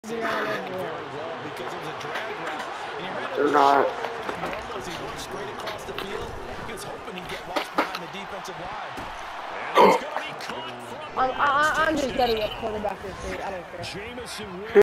They're not. I'm just getting a quarterback this week. I don't care.